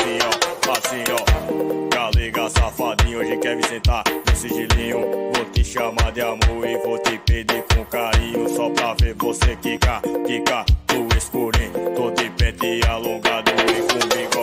assim, ó, assim, ó. Galega safadinho, hoje quer me sentar no sigilinho. Vou te chamar de amor e vou te pedir com carinho, só pra ver você quicar, quicar, tu escurinho. Tô de pente alongado e comigo